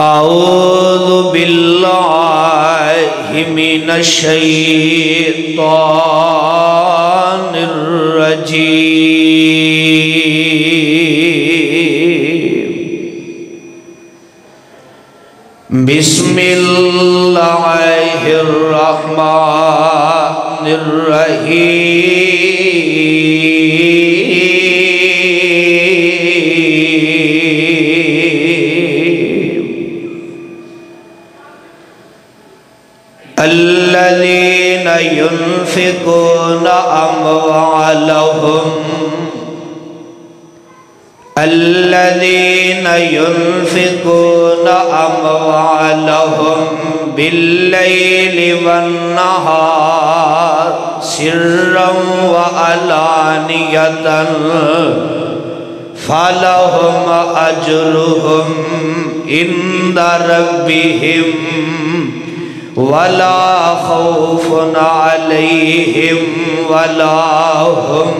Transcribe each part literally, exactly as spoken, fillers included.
اعوذ باللہ من الشیطان الرجیم بسم اللہ الرحمن الرحیم الذین ينفقون اموالهم الذين ينفقون أموالهم بالليل والنهار سرا وعلانية فلهم أجرهم عند ربهم ولا خوف عليهم ولا هم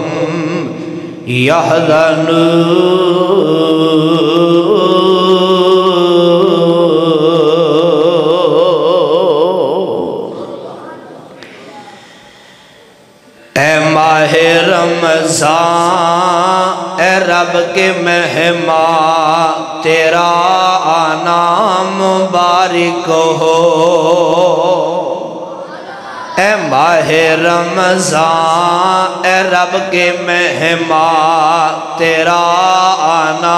اے ماہ رمضان اے رب کے مہمان تیرا آنا مبارک ہو اے ماہ رمضان اے رب کے مہمان تیرا آنا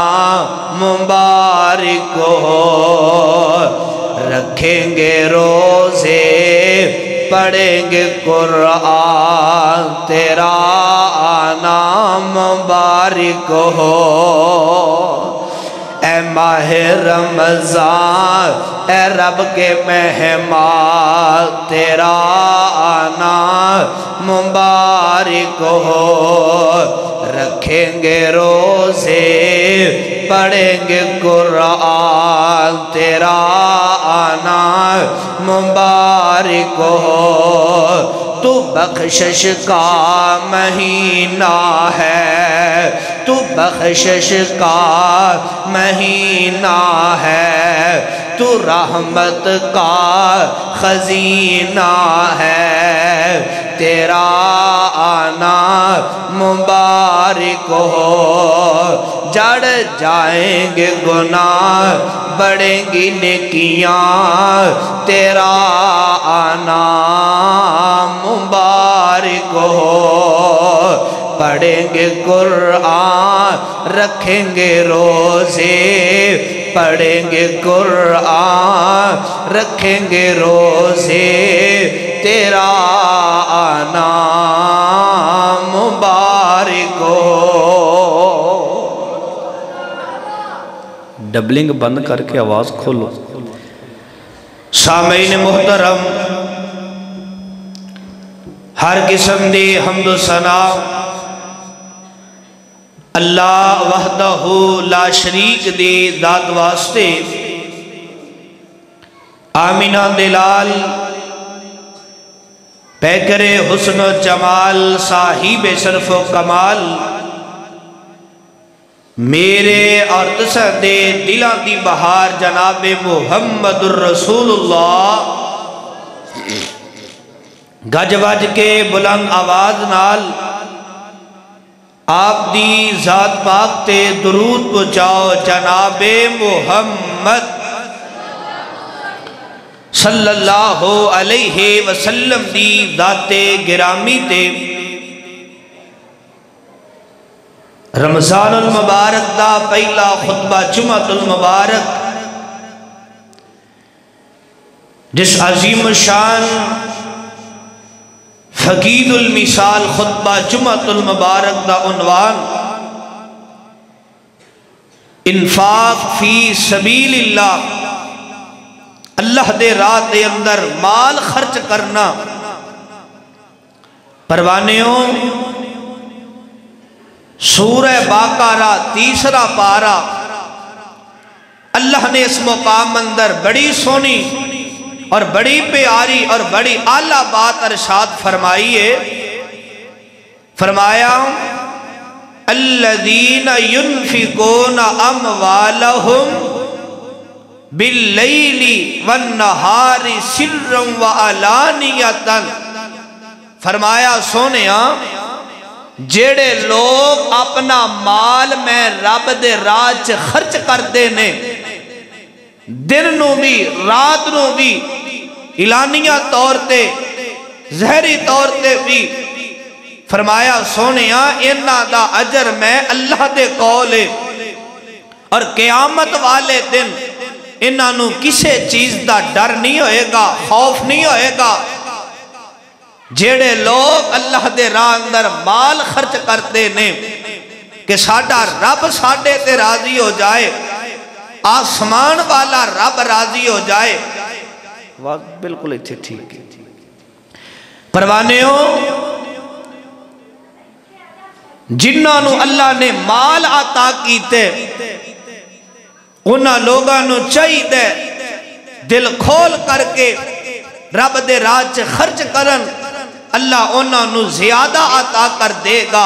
مبارک ہو رکھیں گے روزے پڑھیں گے قرآن تیرا آنا مبارک ہو اے ماہ رمضان اے رب کے مہمان تیرا آنا مبارک ہو رکھیں گے روزے پڑھیں گے قرآن تیرا آنا مبارک ہو تو بخشش کا مہینہ ہے تو بخشش کا مہینہ ہے تو رحمت کا خزینہ ہے تیرا آنا مبارک ہو جڑ جائیں گے گناہ بڑھیں گی نیکیاں تیرا آنا مبارک ہو پڑھیں گے قرآن رکھیں گے روزے پڑھیں گے قرآن رکھیں گے روزے تیرا آنا مبارک ہو ڈبلنگ بند کر کے آواز کھولو سامعین محترم ہر قسم دی حمد و ثنا اللہ وحدہ لا شریک دی ذات واسطے آمینہ دلال پیکر حسن و جمال صاحب شرف و کمال میرے اور تسہ دے دلان دی بہار جناب محمد الرسول اللہ گج وج کے بلند آواز نال آپ دی ذات پاک تے درود پہنچاؤ جناب محمد صلی اللہ علیہ وسلم دی ذات گرامی تے رمضان المبارک دا پہلا خطبہ جمعۃ المبارک جس عظیم شان فقید المثال خطبہ جمعۃ المبارک دا عنوان انفاق فی سبیل اللہ اللہ دے راہ دے اندر مال خرچ کرنا پروانیوں سورہ باقرہ تیسرا پارہ اللہ نے اس مقام اندر بڑی سونی اور بڑی پیاری اور بڑی اعلیٰ بات ارشاد فرمائی ہے فرمایا الذین ينفقون اموالهم باللیلی والنہار سرا وعلانیتا، فرمایا سونیا جیڑے لوگ اپنا مال میں رب دے راج خرچ کر دینے، دن نو بھی رات نو بھی، اعلانیہ طور تے ظاہری طور تے بھی، فرمایا سونیا انہاں دا اجر میں اللہ دے کولے، اور قیامت والے دن انہاں نو کسے چیز دا ڈر نہیں ہوئے گا، خوف نہیں ہوئے گا۔ جیڑے لوگ اللہ دے راہ اندر مال خرچ کرتے نے کہ ساڈا رب ساڈے تے راضی ہو جائے، آسمان والا رب راضی ہو جائے، بالکل اتھے ٹھیک ہے۔ پروانیوں جنہاں نو اللہ نے مال عطا کیتے، انہاں لوگاں نو چاہیے دے دل کھول کر کے رب دے راج خرچ کرن، اللہ انہاں نو زیادہ عطا کر دے گا۔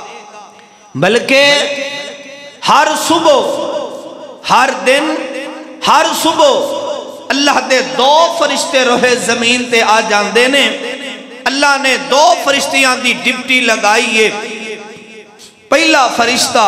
بلکہ ہر صبح ہر دن ہر صبح اللہ دے دو فرشتے روح زمین تے آ جاندے نے، اللہ نے دو فرشتیاں دی ڈپٹی لگائیے۔ پہلا فرشتہ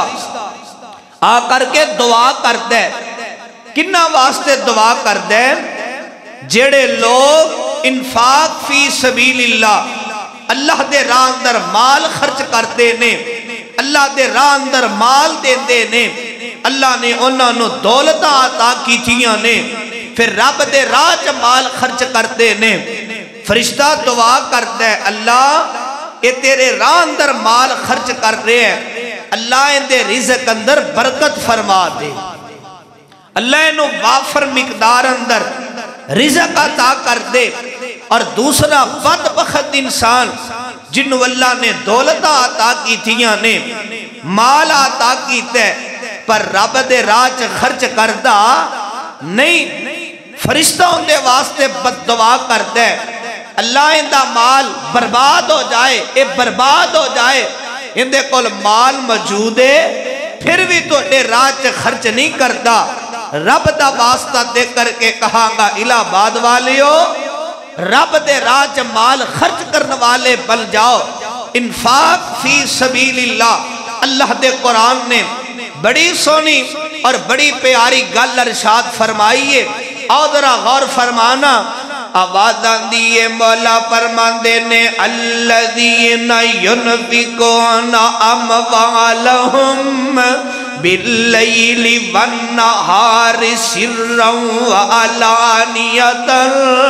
آ کر کے دعا کر دے، کنہ واسطے دعا کر دے؟ جیڑے لوگ انفاق فی سبیل اللہ، اللہ دے راہ اندر مال خرچ کرتے نے، اللہ دے راہ اندر مال دیندے نے، اللہ نے انہاں نو دولت عطا کیتیاں نے، پھر رب دے راہ چ مال خرچ کرتے نے۔ فرشتہ دعا کرتا ہے، اللہ یہ تیرے راہ اندر مال خرچ کر رہے ہیں، اللہ ان دے رزق اندر برکت فرما دے، اللہ انہوں وافر مقدار اندر رزق عطا کر دے۔ اور دوسرا بدبخت انسان جنہوں اللہ نے دولت عطا کی تھیاں نے، مال عطا کیتے پر رب دے راج خرچ کردہ نہیں، فرشتہ ان دے واسطے بد دعا کردے، اللہ ان دا مال برباد ہو جائے، اے برباد ہو جائے، ان دے کول مال موجود ہے پھر بھی تو اے راج خرچ نہیں کردہ۔ رب دا واسطہ دے کر کے کہاں گا الہ آباد والیو، رب دے راج مال خرچ کرنے والے بن جاؤ۔ انفاق فی سبیل اللہ، اللہ دے قرآن نے بڑی سونی اور بڑی پیاری گل ارشاد فرمائیے، اور ذرا غور فرمانا۔ آواز آندیے مولا فرماندے نے، الذین ینفقون اموالہم باللیل والنہار سرا وعلانیتا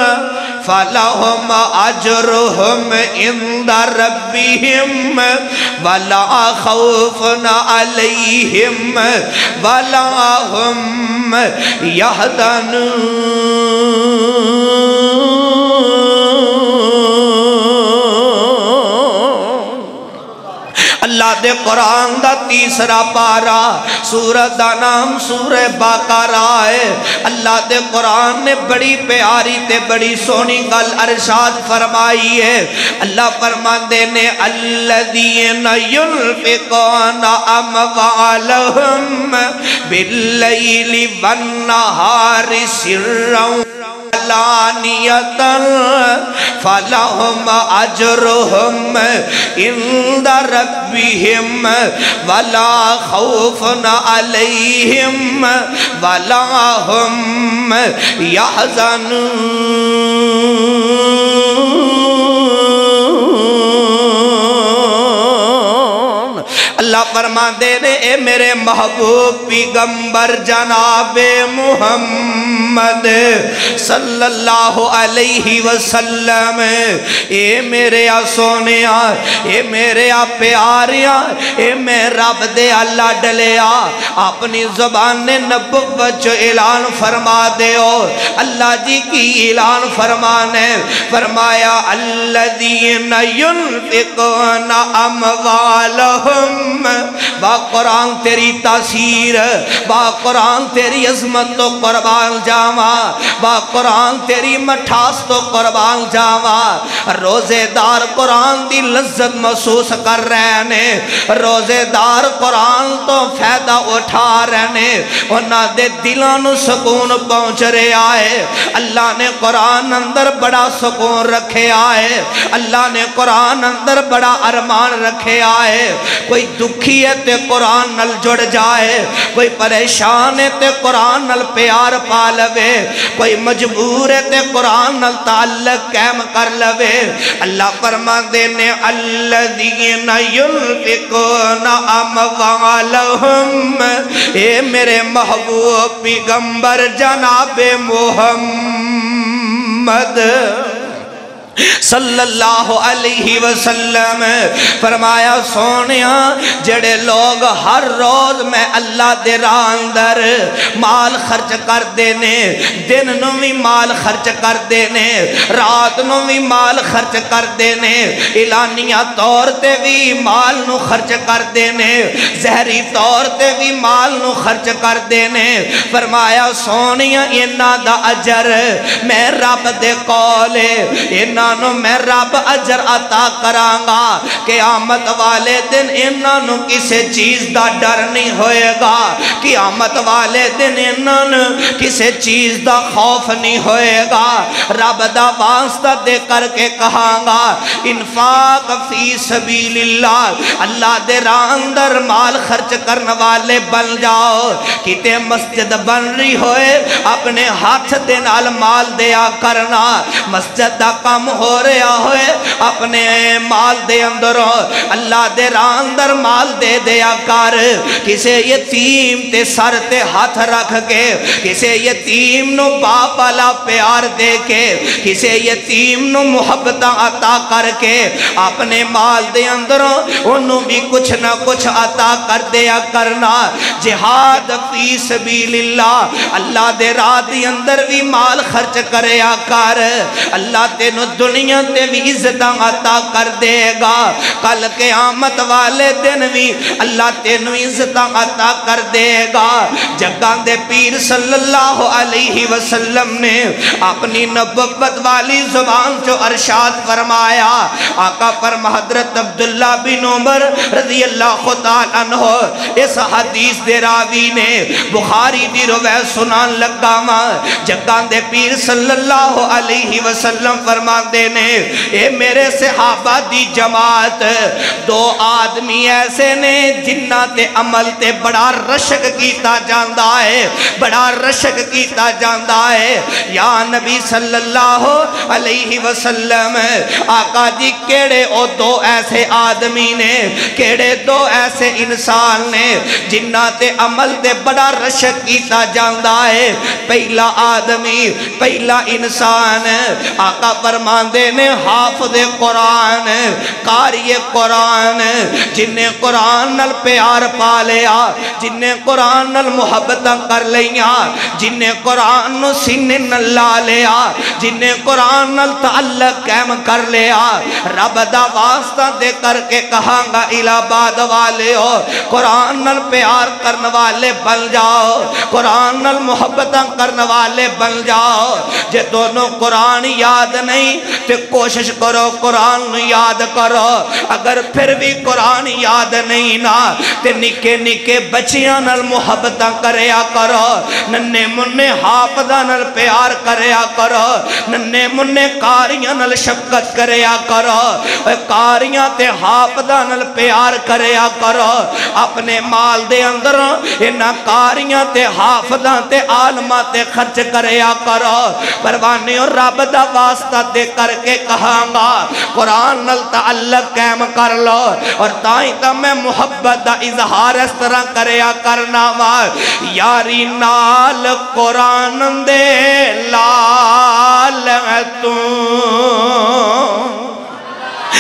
فلہم اجرہم عند ربہم ولا خوف علیہم ولا ہم یحزنون۔ اللہ دے قرآن دا تیسرا پارا، سورت دا نام سورہ بقرہ ہے۔ اللہ دے قرآن نے بڑی پیاری تے بڑی سونی گل ارشاد فرمائی ہے۔ اللہ فرماندے نے، الذین ینفقون اموالہم باللیل والنہار سرا علانیتا فلہم اجرہم عند ربہم ولا خوف علیہم ولا ہم یحزنون۔ اللہ فرماندے نے، اے میرے محبوب پیغمبر جناب محمد صلی اللہ علیہ وسلم، اے میرے سونیا، اے میرے پیاریاں، اے میں رب دے اللہ ڈلیا، اپنی زبان نبوت جو اعلان فرما دے ہو۔ اللہ جی کی اعلان فرمانے، فرمایا الذین ینفقون اموالہم با قرآن تیری تاثیر، با قرآن تیری عظمت تو قربان جاوا، با قرآن تیری مٹھاس تو قربان جاوا۔ روزے دار قرآن دی لذت محسوس کر رہے نے، روزے دار قرآن تو فائدہ اٹھا رہے نے، انہاں دے دلاں نو سکون پہنچ رہے آئے۔ اللہ نے قرآن اندر بڑا سکون رکھے آئے، اللہ نے قرآن اندر بڑا ارمان رکھے آئے۔ کوئی دکھی ہے تے قرآن نل جڑ جائے، کوئی پریشان ہے تے قرآن نل پیار پا لوے، کوئی مجبور ہے تے قرآن نل تعلق قائم کر لوے۔ اللہ فرماندے نے الذین ينفقون اموالهم، اے میرے محبوب پیغمبر جناب محمد صلی اللہ علیہ وسلم، فرمایا سونیا جڑے لوگ ہر روز میں اللہ دے راہ اندر مال خرچ کر دینے، دن نو بھی مال خرچ کر دینے، رات نو بھی مال خرچ کر دینے، اعلانیہ طور تے بھی مال نو خرچ کر دینے، ظاہری طور تے بھی مال نو خرچ کر دینے، فرمایا سونیا انہاں دا اجر میں رب دے کولے انہاں نو میں رب اجر عطا کرانگا، قیامت والے دن انہاں نو کسے چیز دا ڈر نہیں ہوئے گا، قیامت والے دن انہاں نو کسے چیز دا خوف نہیں ہوئے گا۔ رب دا واسطہ دے کر کے کہانگا انفاق فی سبیل اللہ، اللہ دے راہ اندر مال خرچ کرنے والے بن جاؤ۔ کتے مسجد بن رہی ہوئے اپنے ہاتھ دے نال مال دیا کرنا، مسجد دا کام ہو رہا ہوئے اپنے مال دے اندروں اللہ دے راہ اندر مال دے دیا کر۔ کسے یتیم تے سر تے ہاتھ رکھ کے، کسے یتیم نو باپ والا پیار دے کے، کسے یتیم نو محبت عطا کر کے اپنے مال دے اندروں انہوں بھی کچھ نہ کچھ عطا کر دیا کرنا۔ جہاد فی سبیل اللہ، اللہ دے راہ دی اندر بھی مال خرچ کریا کر، اللہ تینو دنیا تے بھی عزت عطا کر دے گا، کل قیامت والے دن بھی اللہ تینو عزت عطا کر دے گا۔ جگان دے پیر صلی اللہ علیہ وسلم نے اپنی نبوت والی زبان جو ارشاد فرمایا، آقا فرما حضرت عبداللہ بن عمر رضی اللہ تعالیٰ عنہ اس حدیث دے راوی نے بخاری دی روایت سنان لگا ماں، جگان دے پیر صلی اللہ علیہ وسلم فرما دینے اے میرے صحابہ دی جماعت، دو آدمی ایسے نے جنہ تے عمل تے بڑا رشک کیتا جاندہ ہے، بڑا رشک کیتا جاندہ ہے۔ یا نبی صلی اللہ علیہ وسلم، آقا جی کیڑے او دو ایسے آدمی نے، کیڑے دو ایسے انسان نے جنہ تے عمل تے بڑا رشک کیتا جاندہ ہے۔ پہلا آدمی، پہلا انسان، آقا فرماندے نے حافظ قرآن، قاری قرآن، جنہیں قرآن نل پیار پا لیا، جنہیں قرآن نل محبت کر لیا، جنہیں قرآن نل سینے نل لا لیا، جنہیں قرآن نل تعلق قائم کر لیا۔ رب دا واسطہ دے کر کے کہانگا الہباد والے ہو، قرآن نل پیار کرنے والے بن جاؤ، قرآن نل محبت کرنے والے بن جاؤ۔ جے دونوں قرآن یاد نہیں تے کوشش کرو قرآن یاد کرو، اگر پھر بھی قرآن یاد نہیں نا تے نکے نکے بچیاں نل محبت کریا کرو، ننے مننے حافظہ نل پیار کریا کرو، ننے مننے کاریاں نل شفقت کریا کرو، کاریاں تے حافظہ نل پیار کریا کرو۔ اپنے مال دے اندر انہاں کاریاں تے حافظہ تے عالمہ تے خرچ کریا کرو۔ پروانی اور رب دا واسطہ دے کر کے کہانگا قرآن نل تعلق قائم کر لو، اور تائیں تا میں محبت دا اظہار اس طرح کریا کرنا ماں، یاری نال قرآن دے لال تو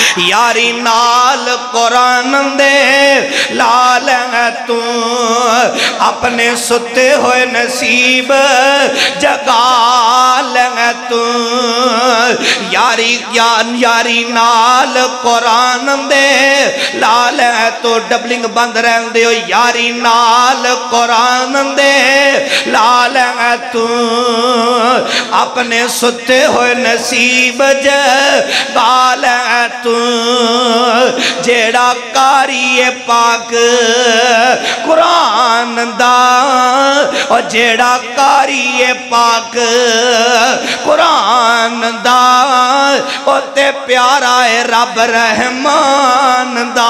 یاری نال قرآن دے لال ہے تو اپنے ستے ہوئے نصیب جگال ہے تو یاری یاری نال قرآن دے لال ہے تو ڈبلنگ بند رہن دے یاری نال قرآن دے لال ہے تو اپنے ستے ہوئے نصیب جگال ہے تو جیڑا کاری پاک قرآن دا اور جیڑا کاری پاک قرآن دا اور تے پیارا ہے رب رحمان دا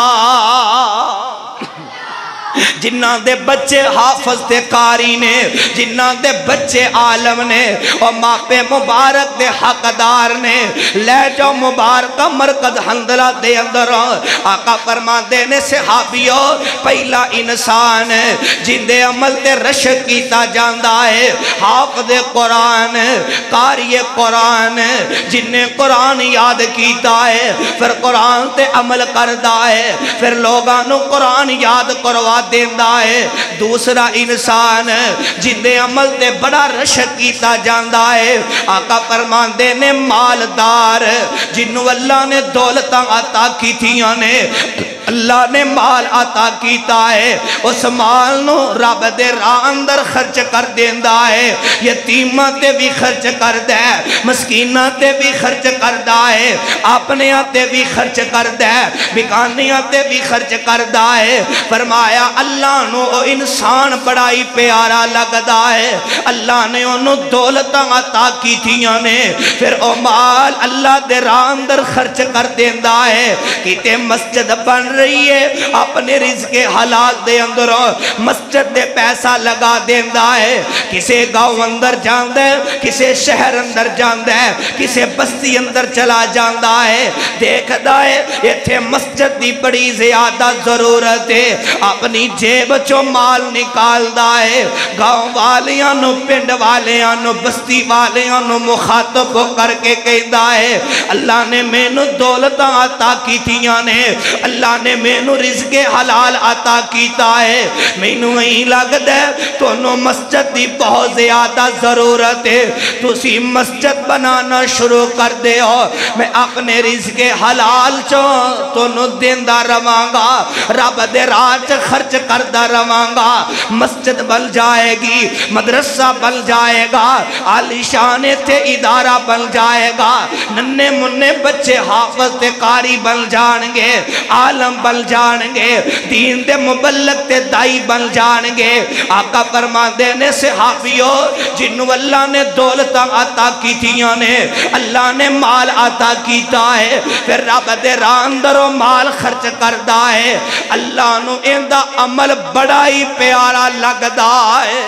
جنہ دے بچے حافظ تے قاری نے جنہ دے بچے عالم نے اور ماپے مبارک دے حقدار نے لے جو مبارکہ مرکز حندلہ دے اندر آقا فرما دینے صحابیوں پہلا انسان جن دے عمل تے رشک کیتا جاندہ ہے حافظ قرآن قاری قرآن جن نے قرآن یاد کیتا ہے پھر قرآن تے عمل کردہ ہے پھر لوگانوں قرآن یاد کروا دیندہ ہے دوسرا انسان جن دے عمل تے بڑا رشک کیتا جاندہ ہے آقا فرمان دے نے مالدار جنہوں اللہ نے دولتاں عطا کی تھیاں نے اللہ نے مال عطا کیتا ہے اس مال نو رب دے راہ اندر خرچ کر دیندہ ہے یتیمہ تے بھی خرچ کر دے مسکینہ تے بھی خرچ کر دے اپنے تے بھی خرچ کر دے بکانیاں تے بھی خرچ کر دے فرمایا اللہ نو انسان بڑائی پیارا لگدا ہے اللہ نے انہوں دولتاں عطا کی تھیاں نے پھر او مال اللہ دے راہ اندر خرچ کر دیندہ ہے کیتے مسجد بن رہی ہے اپنے رزق حلال دے اندر مسجد دے پیسہ لگا دیندہ ہے کسے گاؤں اندر جاندہ ہے کسے شہر اندر جاندہ ہے کسے بستی اندر چلا جاندہ ہے دیکھ دائے یہ تھے مسجد دی بڑی زیادہ ضرورت ہے اپنی جیب چو مال نکال دائے گاؤں والیاں نو پنڈ والیاں نو بستی والیاں نو مخاطب کر کے کہہ دائے اللہ نے میں نو دولتاں عطا کی تھیاں نے اللہ نے میں نو رزق حلال عطا کیتا ہے میں نو ہی لگ دے تو نو مسجد دی بہت زیادہ ضرورت ہے تو سی مسجد بنانا شروع کر دے ہو میں اپنے رزق حلال چو تو نو دیندہ روانگا رب دے راج خرچ کردہ روانگا مسجد بن جائے گی مدرسہ بن جائے گا عالی شان تھے ادارہ بن جائے گا ننے مننے بچے حافظ تے قاری بن جانگے عالم بن جانگے دین دے مبلغ تے دائی بن جانگے آقا فرمان دینے صحابیوں جنہوں اللہ نے دولتاں عطا کی تھیاں نے اللہ نے مال عطا کیتا ہے پھر رب دے راہ اندر و مال خرچ کردہ ہے اللہ نو اندہ عمل بڑا ہی پیارا لگدا ہے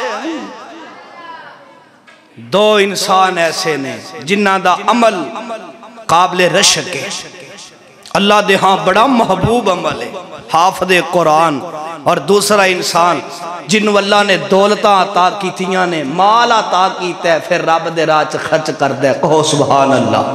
دو انسان ایسے نے جنہ دا عمل قابل رشک ہے اللہ دے ہاں بڑا محبوب عمل ہے حافظ قرآن اور دوسرا انسان جنہوں اللہ نے دولتاں عطا کی تھیاں نے مال عطا کیتا ہے پھر رب دے راج خرچ کر دے کہو سبحان اللہ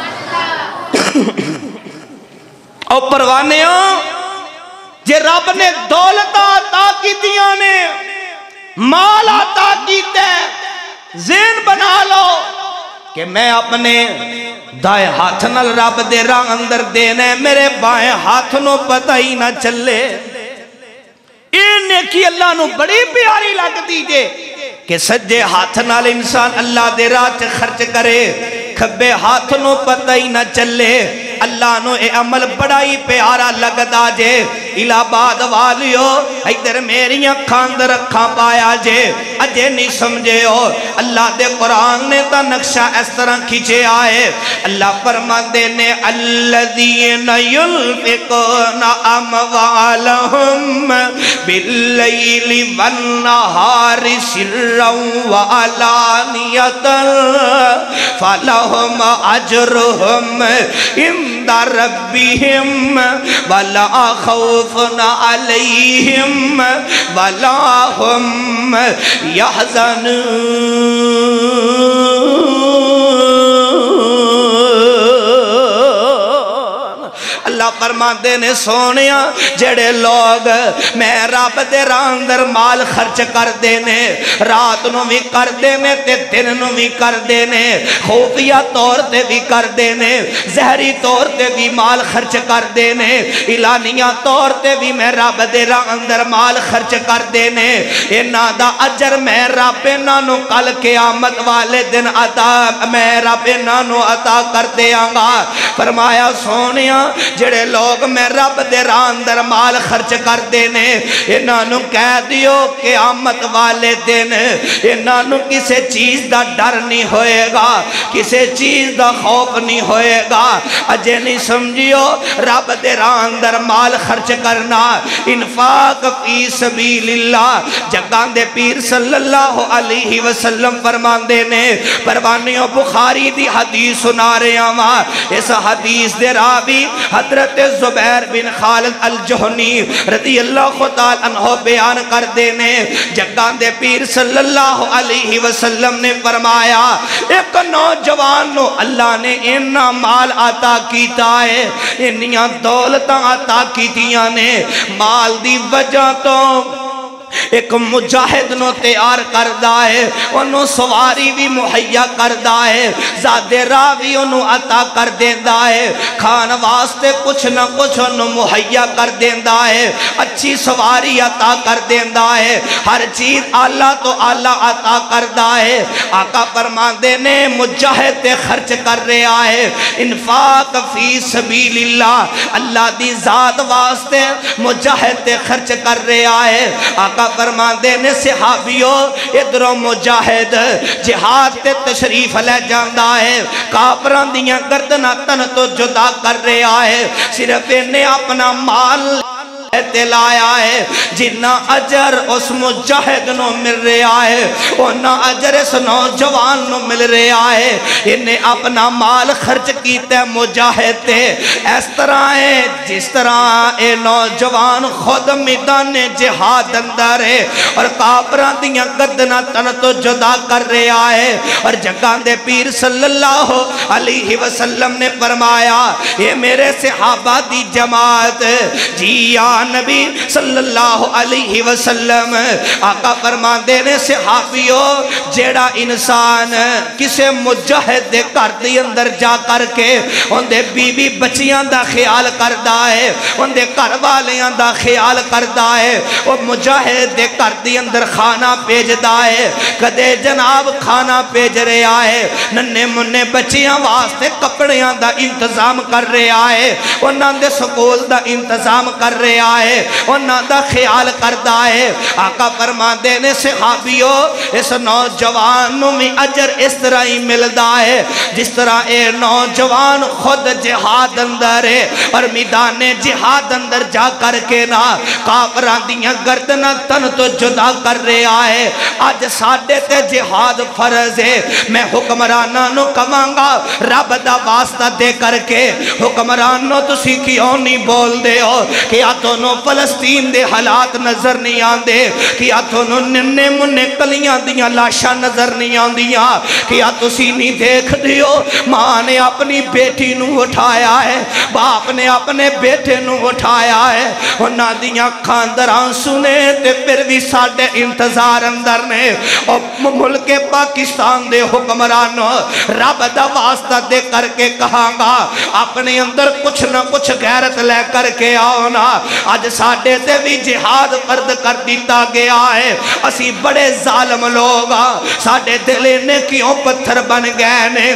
اور پروانیاں جے رب نے دولتاں عطا کی تھیاں نے مال عطا کیتا ہے ذہن بنا لو کہ میں اپنے دائیں ہاتھ نال رب دے راہ اندر دینے میرے بائیں ہاتھ نو پتہ ہی نہ چلے این نیکی اللہ نو بڑی پیاری لگ دیجے کہ سجے ہاتھ نال انسان اللہ دے راہ خرچ کرے کھبے ہاتھ نو پتہ ہی نہ چلے اللہ نو اے عمل بڑا ہی پیارا لگدا جے الہباد والیو ادھر میری اکھاں در اکھاں پایا جے اجے نہیں سمجھے ہو اللہ دے قرآن نے تا نقشہ اس طرح کھچے آئے اللہ فرمان دینے الذین یلفقون اموالہم باللیل والنہار سرا وعلانیتا فلہم اجرہم عند ربہم ولا خوف علیہم ولا ہم یحزنون فرماندے نے سونیا جڑے لوگ میں رب دے راہ اندر مال خرچ کر دینے رات نو بھی کر دینے تے دن نو بھی کر دینے خوفیہ طور تے بھی کر دینے زہری طور تے بھی مال خرچ کر دینے اعلانیہ طور تے بھی میں رب دے راہ اندر مال خرچ کر دینے انہاں دا اجر میں رب انہاں نو کل قیامت والے دن عطا میں رب انہاں نو عطا کر دیاں گا فرمایا سونیا جڑے لوگ میں رب دے راہ اندر مال خرچ کر دینے انہاں نو کہہ دیو قیامت والے دن انہاں نو کسے چیز دا ڈر نہیں ہوئے گا کسے چیز دا خوف نہیں ہوئے گا اجے نہیں سمجھیو رب دے راہ اندر مال خرچ کرنا انفاق فی سبیل اللہ جگان دے پیر صلی اللہ علیہ وسلم فرماندے نے پروانیوں بخاری دی حدیث سنا رہے ہیں اس حدیث دے راوی حضرت زبیر بن خالد الجہنی رضی اللہ تعالی عنہ بیان کر دینے جگان دے پیر صلی اللہ علیہ وسلم نے فرمایا ایک نوجوان نو اللہ نے انہا مال عطا کیتا ہے انہیاں دولتاں عطا کیتیاں نے مال دی وجہ تو ایک مجاہد نو تیار کردہ ہے انہوں سواری بھی محیہ کردہ ہے زیادہ راوی انہوں عطا کر دیندہ ہے کھان واسطے کچھ نہ کچھ انہوں محیہ کر دیندہ ہے اچھی سواری عطا کر دیندہ ہے ہر چیز اللہ تو اللہ عطا کردہ ہے آقا فرمان دینے مجاہد تے خرچ کر رہا ہے انفاق فی سبیل اللہ اللہ دی ذات واسطے مجاہد تے خرچ کر رہا ہے آقا فرمان دینے صحابیوں ادھروں مجاہد جہاد تے تشریف لے جاندہ ہے کافران دیاں گردنہ تن تو جدا کر رہا ہے صرف انہیں اپنا مال لایا ہے جنہ اجر اس مجاہد نو مل رہا ہے انہ اجر اس نوجوان نو مل رہا ہے انہیں اپنا مال خرچ کیتے مجاہد تے اس طرح ہے جس طرح اے نوجوان خود میدان جہاد اندر ہے اور کافران دیاں گردنہ تن تو جدا کر رہا ہے اور جگان دے پیر صلی اللہ علیہ وسلم نے فرمایا یہ میرے صحابہ دی جماعت جی یا نبی صلی اللہ علیہ وسلم آقا فرمان دینے صحابیوں جیڑا انسان کسے مجاہد دے کر دی اندر جا کر کے ان دے بی بی بچیاں دا خیال کردہ ہے ان دے کر والیاں دا خیال کردہ ہے وہ مجاہد دے کر دی اندر کھانا پیج دا ہے کدے جناب کھانا پیج رہا ہے ننے مننے بچیاں واسطے کپڑیاں دا انتظام کر رہا ہے انہاں دے سکول دا انتظام کر رہا ہے انہاں دا خیال کردہ ہے آقا فرمان دینے صحابیوں اس نوجوانوں میں اجر اس طرح ہی ملدا ہے جس طرح اے نوجوان خود جہاد اندر ہے اور میدان جہاد اندر جا کر کے نا کافران دیاں گردنہ تن تو جدا کر رہا ہے آج ساڑھے تے جہاد فرض ہے میں حکمرانانوں کمانگا رب دا واسطہ دے کر کے حکمرانوں تو سیکھیوں نہیں بول دے ہو کہ آتونوں فلسطین دے حالات نظر نہیں آندے کہ آتونوں ننے مننے کلیاں دیاں لاشاں نظر نہیں آندیاں کہ آتو سی نہیں دیکھ دیو ماں نے اپنی بیٹی نو اٹھایا ہے باپ نے اپنے بیٹے نو اٹھایا ہے انہاں دیاں کھاندران سنے تے پھر بھی ساڑھے انتظار اندر نے اور ملک پاکستان دے حکمرانوں رب دا واسطہ دے کر کے کہاں گا اپنے اندر کچھ نہ کچھ غیرت لے کر کے آؤ نا آج ساڑھے تے بھی جہاد فرد کر دیتا گیا ہے اسی بڑے ظالم لوگ ساڑھے دلے نے کیوں پتھر بن گئے نے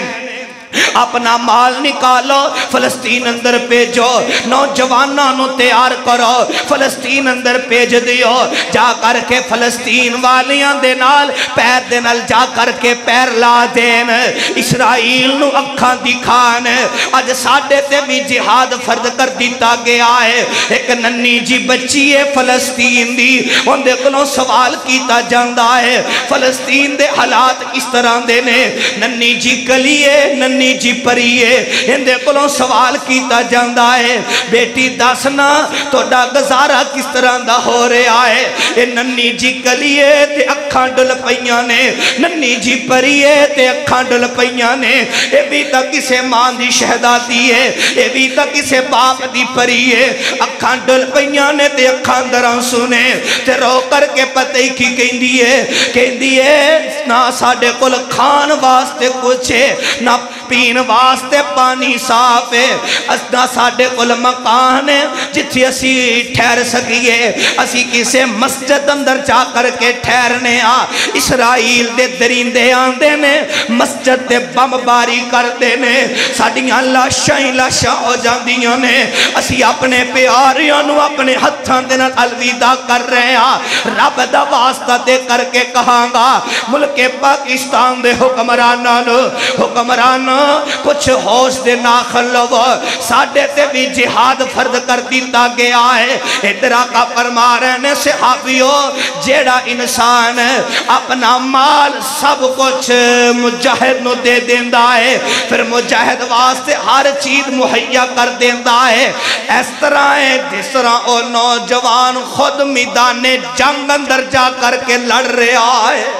اپنا مال نکالو فلسطین اندر پیجو نوجوانانو تیار کرو فلسطین اندر پیج دیو جا کر کے فلسطین والیاں دے نال پیر دے نال جا کر کے پیر لا دین اسرائیل نو اکھاں دکھان آج ساڑھے تے بھی جہاد فرد کر دیتا گیا ہے ایک ننی جی بچی ہے فلسطین دی ان دے کلوں سوال کیتا جاندہ ہے فلسطین دے حالات اس طرح دے نے ننی جی کلیے ننی ننی جی پریے اندے کولوں سوال کیتا جاندا ہے بیٹی دسنا توڑا گزارا کس طرح دا ہو رہا ہے اے ننی جی کلیے تے اکھاں ڈل پئیاں نے ننی جی پریے تے اکھاں ڈل پئیاں نے اے بھی تا کسے ماں دی شہدادی ہے اے بھی تا کسے باپ دی پریے اکھاں ڈل پئیاں نے تے اکھاں دران سنے تے رو کر کے پتہ ہی کی کہیں دیئے کہیں دیئے نہ ساڑے کل کھان واسطے کچھ ہے نہ پین واسطے پانی صاف ہے نہ ساڑے کل مکان ہے جتھی اسی ٹھہر سکیے اسی کسے مسجد اندر جا کر کے ٹھہرنے آ اسرائیل دے درندے آندے نے مسجد دے بم باری کر دینے ساڑیاں لاشائیں لاشاں ہو جاندیاں نے اسی اپنے پیاریاں نو اپنے ہتھاں دینا الوداع کر رہے ہیں رب دا واسطہ دے کر کے کہاں گا ملک پاکستان دے حکمرانان حکمران کچھ ہوش دے ناخل لو ساڑھے تے بھی جہاد فرد کر دیتا گیا ہے ادرا کا فرما رہنے صحابیوں جیڑا انسان اپنا مال سب کچھ مجاہد نو دے دیندہ ہے پھر مجاہد واسطے ہر چیز مہیا کر دیندہ ہے اس طرح ہے جس طرح او نوجوان خود میدان جنگ اندر جا کر کے لڑ رہا ہے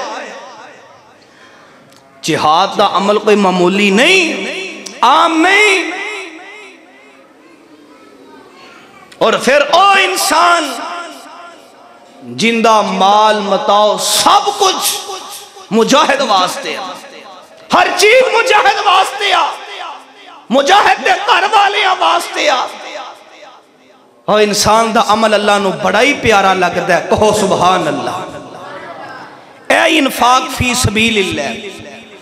جہاد دا عمل کوئی معمولی نہیں عام نہیں اور پھر او انسان جندہ مال متاؤ سب کچھ مجاہد واسطے ہر چیز مجاہد واسطے مجاہد دے گھر والے واسطے اور انسان دا عمل اللہ نو بڑا ہی پیارا لگتا ہے کہو سبحان اللہ اے انفاق فی سبیل اللہ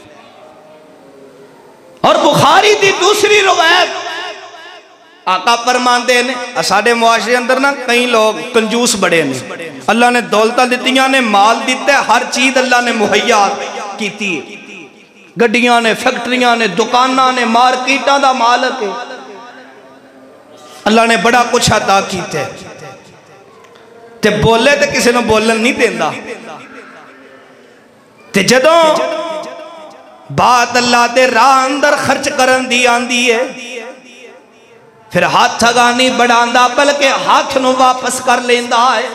اور بخاری دی دوسری روایت آقا فرماندے نے اساڑے معاشرے اندر نا کئی لوگ کنجوس بڑے نے اللہ نے دولتہ دیتیاں نے مال دیتے ہر چیز اللہ نے مہیا کیتی ہے گڈیاں نے فیکٹریاں نے دکاناں نے مارکیٹاں دا مالک ہے اللہ نے بڑا کچھ عطا کیتے تے بولے تے کسی نے بولن نہیں دیندہ تے جدوں بات اللہ دے راہ اندر خرچ کرن دی آندی ہے پھر ہاتھ تھگانی بڑھاندہ بلکہ ہاتھ نو واپس کر لیندہ ہے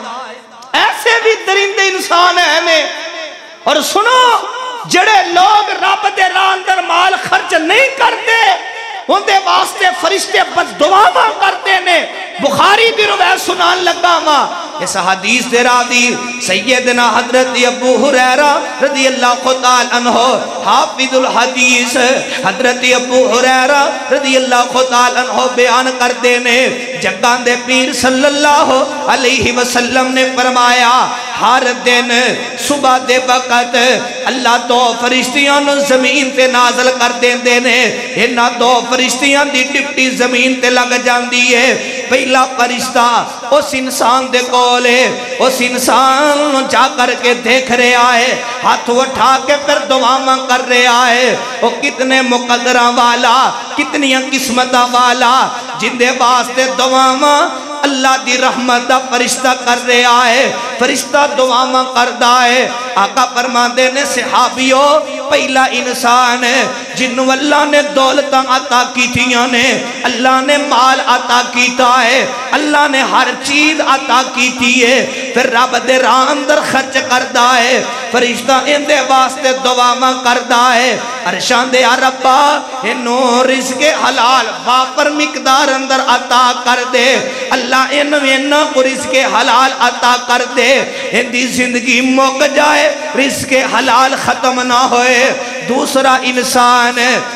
ایسے بھی درندے انسان ہیں اور سنو جڑے لوگ رب دے راہ اندر مال خرچ نہیں کرتے ان دے واسطے فرشتے بس دعاواں کرتے نے بخاری دی روایت سنان لگا ماں اس حدیث دے راوی سیدنا حضرت ابو ہریرہ رضی اللہ تعالی عنہ حافظ الحدیث حضرت ابو ہریرہ رضی اللہ تعالی عنہ بیان کر دینے جگان دے پیر صلی اللہ علیہ وسلم نے فرمایا ہر دن صبح دے وقت اللہ دو فرشتیاں نو زمین تے نازل کر دیں دینے انہا دو فرشتیاں دی ڈپٹی زمین تے لگ جاندی ہے پہلا فرشتہ اس انسان دے کولے اس انسان جا کر کے دیکھ رہا ہے ہاتھ اٹھا کے پھر دعاواں کر رہا ہے وہ کتنے مقدرہ والا کتنی قسمتہ والا جن دے واسطے دعاواں اللہ دی رحمت دا فرشتہ کر رہا ہے فرشتہ دعاواں کردہ ہے آقا فرماندے نے صحابیوں پہلا انسان ہے جنہوں اللہ نے دولتاں عطا کی تھیاں نے اللہ نے مال عطا کیتا ہے اللہ نے ہر چیز عطا کی تھی ہے پھر رب دے راہ اندر خرچ کردہ ہے فرشتہ ان دے واسطے دعاواں کردہ ہے ارشان دے یا ربا انہوں رزق حلال واپر مقدار اندر عطا کر دے اللہ انہوں انہوں کو رزق حلال عطا کر دے ان دی زندگی موک جائے رزق حلال ختم نہ ہوئے دوسرا انسان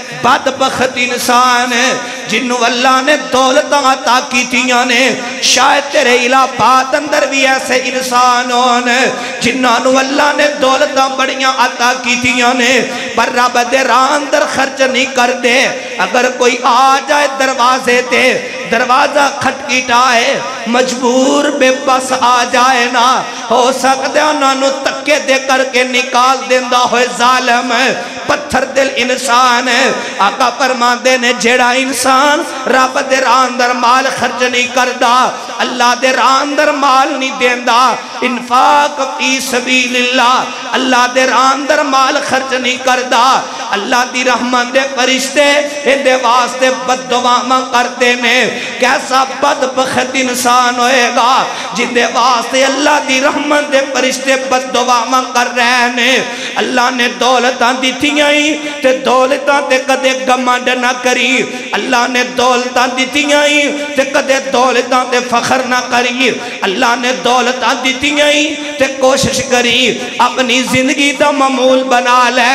بدبخت انسان جنہوں اللہ نے دولت عطا کی تھیاں نے شاید تیرے علاقات اندر بھی ایسے انسان ہونے جنہوں اللہ نے دولت بڑیاں عطا کی تھیاں نے پر رب دے راہ اندر خرچ نہیں کر دے اگر کوئی آ جائے دروازے تے دروازہ کھٹکیٹا ہے مجبور بے بس آ جائے نا ہو سکتے انہوں تکے دے کر کے نکال دیندہ ہوئے ظالم پتھر دل انسان ہے آقا فرمان دے نے جیڑا انسان رب دے راہ اندر مال خرچ نہیں کردہ اللہ دے راہ اندر مال نہیں دیندہ انفاق فی سبیل اللہ اللہ دے راہ اندر مال خرچ نہیں کردہ اللہ دی رحمت دے فرشتے اندے واسطے بد دعاواں کرتے نے کیسا بدبخت انسان ہوئے گا جن دے واسطے اللہ دی رحمت دے فرشتے بد دعاواں کر رہے نے اللہ نے دولتاں دیتیاں ہی تے دولتاں تے کدے گمانڈ نہ کری اللہ نے دولتاں دیتیاں ہی تے کدے دولتاں تے فخر نہ کری اللہ نے دولتاں دیتیاں ہی تے کوشش کری اپنی زندگی دا معمول بنا لے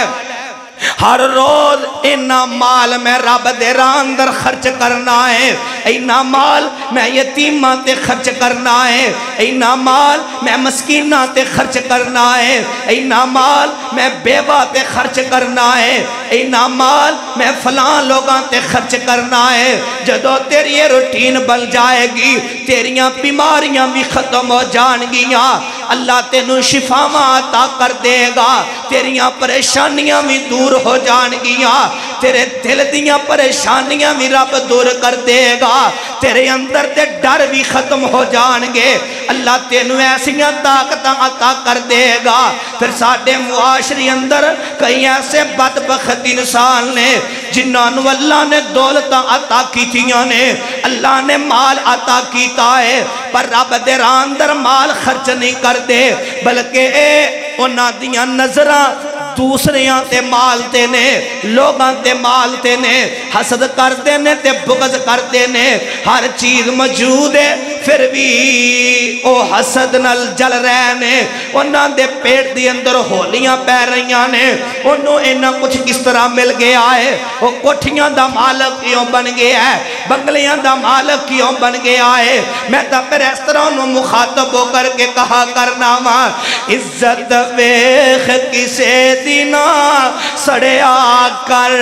ہر روز اینا مال میں رب دے راہ اندر خرچ کرنا ہے اینا مال میں یتیماں تے خرچ کرنا ہے اینا مال میں مسکیناں تے خرچ کرنا ہے اینا مال میں بیوہ تے خرچ کرنا ہے اینا مال میں فلان لوگاں تے خرچ کرنا ہے جدو تیری یہ روٹین بن جائے گی تیریاں بیماریاں بھی ختم ہو جان گیاں اللہ تینوں شفاواں عطا کر دے گا تیریاں پریشانیاں بھی دور ہو جان گیاں تیرے دل دیاں پریشانیاں بھی رب دور کر دے گا تیرے اندر تے ڈر بھی ختم ہو جان گے اللہ تینوں ایسیاں طاقتاں عطا کر دے گا پھر ساڑھے معاشری اندر کئی ایسے بدبخت انسان نے جنہوں اللہ نے دولتاں عطا کیتیاں نے اللہ نے مال عطا کیتا ہے پر رب دے راہ اندر مال خرچ نہیں کر دے بلکہ اے انہاں دیاں نظراں دوسریاں تے مالتے نے لوگاں تے مالتے نے حسد کرتے نے تے بغض کرتے نے ہر چیز موجود ہے پھر بھی او حسد نل جل رہے نے انہاں دے پیٹ دی اندر ہولیاں پہ رہیاں نے انہوں انہاں کچھ کس طرح مل گیا ہے وہ کوٹھیاں دا مالک کیوں بن گیا ہے بنگلیاں دا مالک کیوں بن گیا ہے میں تا پھر اس طرح انہوں مخاطب ہو کر کے کہا کرنا ماں عزت ویخ کسے دینا سڑیا کر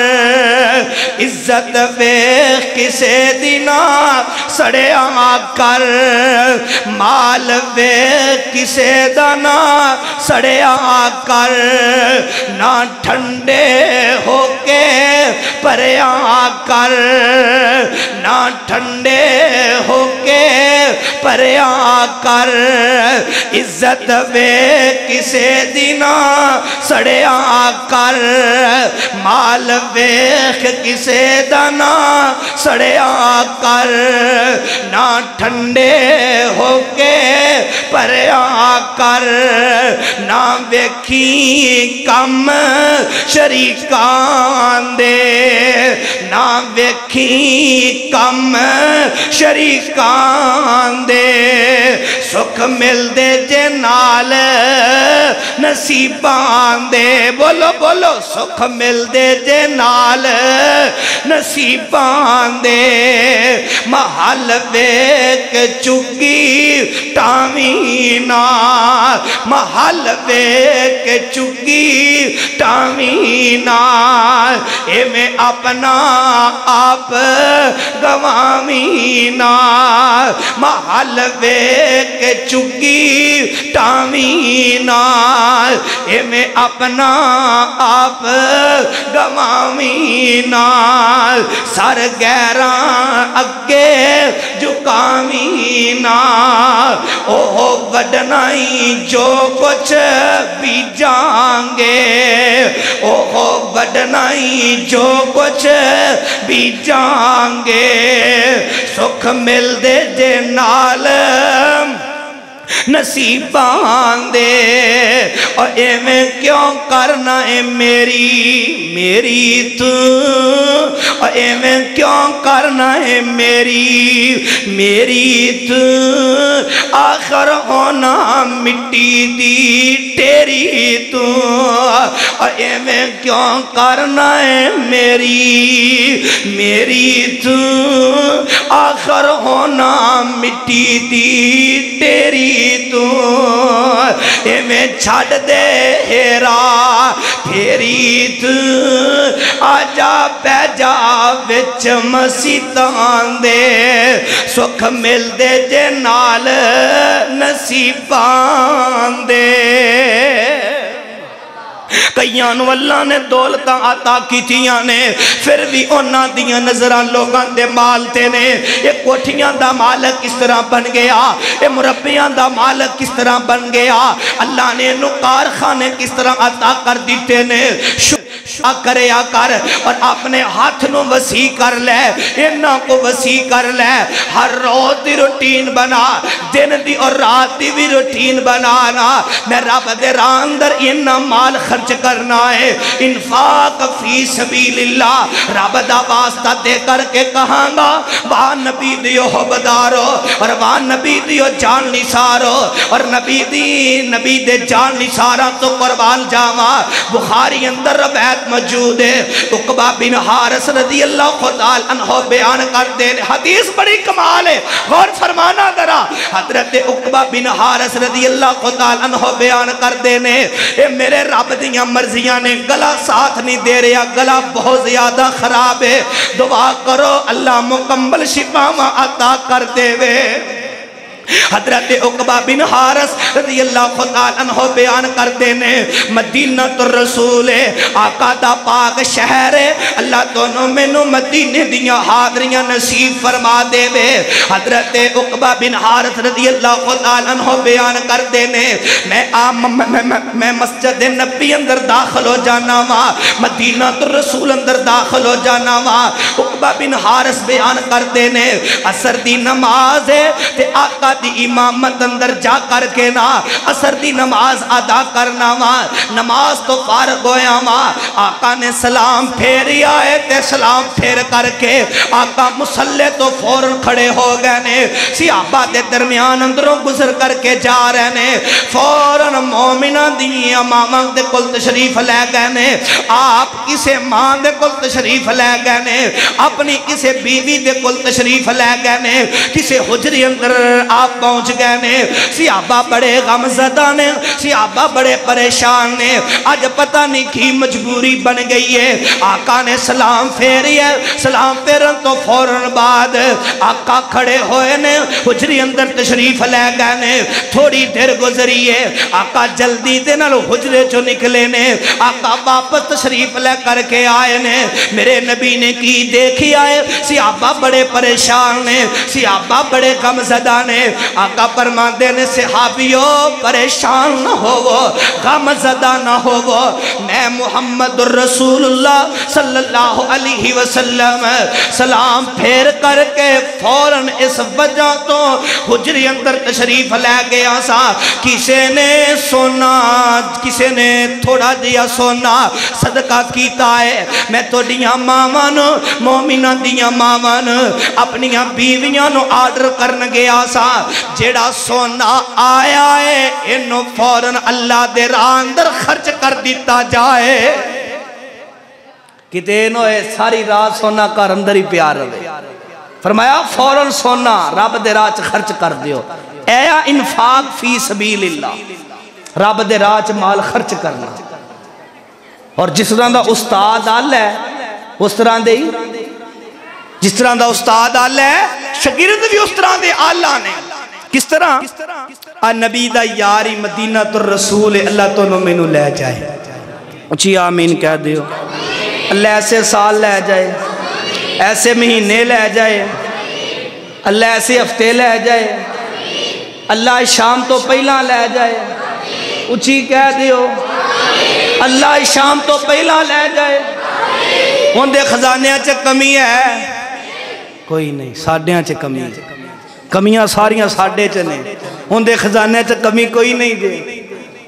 عزت ویخ کسے دینا سڑیا کر مال ویخ کسے دانا سڑیا کر نہ ٹھنڈے ہو کے پریا کر نہ ٹھنڈے ہو کے پریا کر عزت ویخ کسے دینا سڑیا کر مال ویخ کسے دانا سڑیا کر نہ ٹھنڈے ہو کے پریا کر نہ ویکھی کم شریکان دے نہ ویکھی کم شریکان دے سکھ مل دے جے نال نصیبان دے بولو بولو سکھ مل دے جے نال نصیبان دے محل ویک چگی ٹامینا محل ویک چگی ٹامینا اے میں اپنا آپ گوامینا محل ویک چگی ٹامینا اے میں اپنا آپ گوامینا سر گیران اگے جکامینا اوہ وڈنائی جو کچھ بھی جانگے اوہ وڈنائی جو کچھ بھی جانگے سکھ مل دے جے نال نصیبان دے اور اے میں کیوں کرنا ہے میری میری تو اور اے میں کیوں کرنا ہے میری میری تو آخر ہونا مٹی دی تیری تو اور اے میں کیوں کرنا ہے میری میری تو آخر ہونا مٹی دی تیری تو اے میں چھڑ دے ہیرا پھیری تو آجا پہ جا وچ مسیطان دے سکھ مل دے جے نال نصیبان دے کئیانو اللہ نے دولتاں عطا کیتیاں نے پھر بھی انہاں دیاں نظران لوگاں دے مالتے نے یہ کوٹھیاں دا مالک کس طرح بن گیا یہ مربیاں دا مالک کس طرح بن گیا اللہ نے نکار خانے کس طرح عطا کر دیتے نے شکر کریا کر اور اپنے ہاتھ نو وسیع کر لے انہاں کو وسیع کر لے ہر روز دی روٹین بنا دن دی اور رات دی بھی روٹین بنانا میں رب دے راہ اندر انہاں مال خرچ کرنا ہے انفاق فی سبیل اللہ رب دا واسطہ دے کر کے کہاں گا وہاں نبی دیو حبدارو اور وہاں نبی دیو جان نثارو اور نبی دی نبی دے جان نثارا تو قربان جاوا بخاری اندر روایت موجود ہے عقبہ بن حارث رضی اللہ خدا عنہ بیان کر دے حدیث بڑی کمال ہے غور فرمانا ذرا حضرت عقبہ بن حارث رضی اللہ خدا عنہ بیان کر دینے اے میرے رب دیاں مرضیاں نے گلا ساتھ نہیں دے رہا گلا بہت زیادہ خراب ہے دعا کرو اللہ مکمل شفا عطا کر دے وے حضرت عقبہ بن حارث رضی اللہ خدا عنہ بیان کر دینے مدینہ الرسول آقا دا پاک شہر اللہ دونوں میں نو مدینہ دیاں حاضریاں نصیب فرما دے وے حضرت عقبہ بن حارث رضی اللہ خدا عنہ بیان کر دینے میں آم میں مسجد نبی اندر داخل ہو جانا وا مدینہ الرسول اندر داخل ہو جانا وا عقبہ بن حارث بیان کر دینے عصر دی نماز ہے تے آقا دی امامت اندر جا کر کے نا عصر دی نماز ادا کرنا وا نماز تو فارغ ہویا وا آقا نے سلام پھیری آئے تے سلام پھیر کر کے آقا مصلی تو فوراں کھڑے ہو گئے نے صحابہ دے درمیان اندروں گزر کر کے جا رہے نے فوراں مومنہ دی امامہ دے کل تشریف لے گئے نے آپ کسے ماں دے کل تشریف لے گئے نے اپنی کسے بیوی دے کل تشریف لے گئے نے کسے حجری اندر آپ پہنچ گئے نے صحابہ بڑے غم زدہ نے صحابہ بڑے پریشان نے آج پتہ نہیں کی مجبوری بن گئی ہے آقا نے سلام پھیری ہے سلام پھیرن تو فوراً بعد آقا کھڑے ہوئے نے حجری اندر تشریف لے گئے نے تھوڑی دیر گزری ہے آقا جلدی دے نال حجرے جو نکلے نے آقا واپس تشریف لے کر کے آئے نے میرے نبی نے کی دیکھی آئے صحابہ بڑے پریشان نے صحابہ بڑے غم زدہ نے آقا فرماندے نے صحابیوں پریشان نہ ہو وہ غم زدہ نہ ہو وہ میں محمد الرسول اللہ صلی اللہ علیہ وسلم سلام پھیر کر کے فوراً اس وجہ تو حجری اندر تشریف لے گیا سا کسے نے سونا کسے نے تھوڑا دیا سونا صدقہ کیتا ہے میں تو دیاں مامان مومنہ دیاں مامان اپنیاں بیویاں نو آرڈر کرن گیا سا جیڑا سونا آیا ہے انہوں فوراً اللہ دے راہ اندر خرچ کر دیتا جائے کتے انہوں ہے ساری رات سونا کر اندر ہی پیار رہے فرمایا فوراً سونا رب دے راہ خرچ کر دیو ایا انفاق فی سبیل اللہ رب دے راہ مال خرچ کرنا اور جس طرح دا استاد آل ہے اس طرح دے جس طرح دا استاد آل ہے شگرد بھی اس طرح دے آلہ نے کس طرح نبی دا یاری مدینہ الرسول اللہ تو نمینو لے جائے اچھی آمین کہہ دیو اللہ ایسے سال لے جائے ایسے مہینے لے جائے اللہ ایسے ہفتے لے جائے اللہ شام تو پہلا لے جائے اچھی کہہ دیو اللہ شام تو پہلا لے جائے ان دے خزانے چے کمی ہے کوئی نہیں ساڑھیاں چے کمی ہے کمیاں ساریاں ساڑھے چنے ان دے خزانے چے کمی کوئی نہیں دے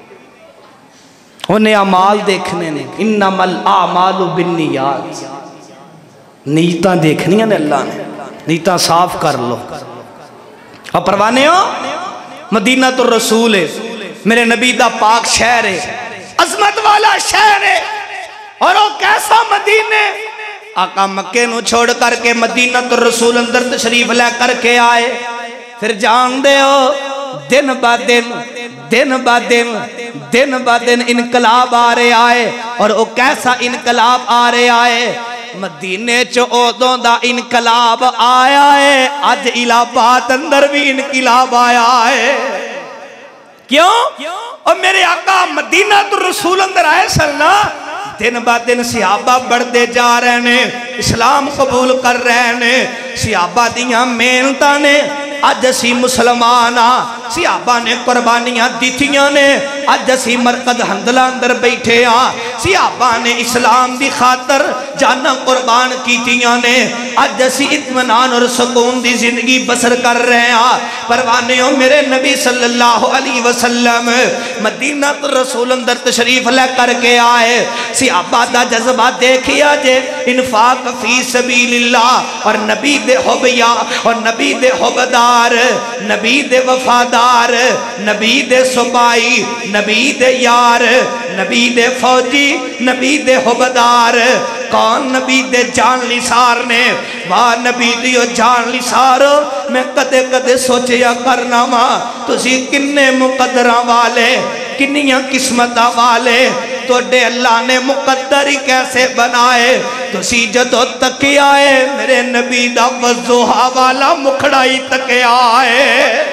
انہیں اعمال دیکھنے نے انما الاعمال بالنیات نیتاں دیکھنیاں نے اللہ نے نیتاں صاف کر لو اور پروانے ہو مدینہ الرسول ہے میرے نبی دا پاک شہر ہے عظمت والا شہر ہے اور وہ کیسا مدینہ آقا مکے نو چھوڑ کر کے مدینہ الرسول اندر تشریف لے کر کے آئے پھر جان دے ہو دن با دن دن با دن دن با دن انقلاب آ رہے آئے اور وہ کیسا انقلاب آ رہے آئے مدینے چو اودوں دا انقلاب آیا ہے آج الہباد اندر بھی انقلاب آیا ہے کیوں؟ اور میرے آقا مدینہ الرسول اندر آئے سلنا دن با دن صحابہ بڑھتے جا رہے نے اسلام قبول کر رہے نے صحابہ دیاں محنتاں نے اج اسی مسلمان ہاں صحابہ نے قربانیاں دیتیاں نے اج اسی مرکز حنظلہ اندر بیٹھے ہاں صحابہ نے اسلام دی خاطر جانا قربان کیتیاں نے اج اسی اطمینان اور سکون دی زندگی بسر کر رہے ہیں پروانیوں میرے نبی صلی اللہ علیہ وسلم مدینہ رسول اندر تشریف لے کر کے آئے صحابہ دا جذبہ دیکھیا جے انفاق فی سبیل اللہ اور نبی دے حبیہ اور نبی دے حبدار نبی دے وفادار نبی دے سبائی نبی دے یار نبی دے فوجی نبی دے حبدار کون نبی دے جان لسار نے واہ نبی دیو جان لسار میں کدے کدے سوچیا کرنا ماں تسی کنے مقدرہ والے کنیاں قسمتہ والے تو ڈے اللہ نے مقدری کیسے بنائے تسی جدو تکی آئے میرے نبی دا وضوحہ والا مکھڑائی تکی آئے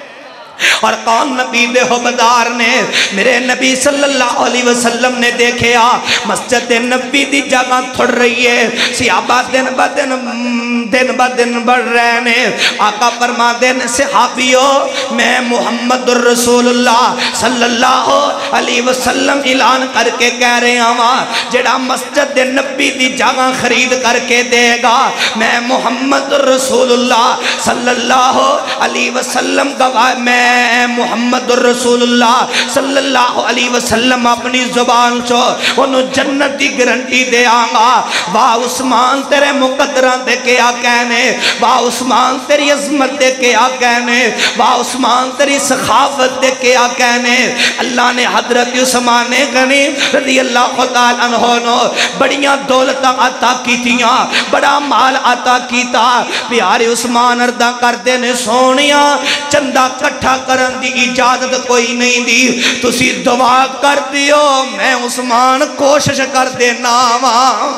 اور کون نبی دے حبدار نے میرے نبی صلی اللہ علیہ وسلم نے دیکھیا مسجد نبی دی جگہ تھوڑ رہی ہے صحابہ دن با دن دن با دن بڑھ رہے نے آقا فرما دین صحابیوں میں محمد الرسول اللہ صلی اللہ علیہ وسلم اعلان کر کے کہہ رہے ہیں جڑا مسجد نبی دی جگہ خرید کر کے دے گا میں محمد الرسول اللہ صلی اللہ علیہ وسلم گواہ میں محمد الرسول اللہ صلی اللہ علیہ وسلم اپنی زبان چو انہوں جنت دی گرنٹی دے آنگا واہ عثمان تیرے مقدران دے کیا کہنے واہ عثمان تیری عظمت دے کیا کہنے واہ عثمان تیری سخافت دے کیا کہنے اللہ نے حضرت عثمان غنی رضی اللہ تعالیٰ عنہ بڑیاں دولتاں عطا کی تیاں بڑا مال عطا کیتا پیارے عثمان اردہ کردے نے سونیاں چندہ کٹھا کرن دی اجازت کوئی نہیں دی تسی دعا کر دیو میں عثمان کوشش کر دینا ماں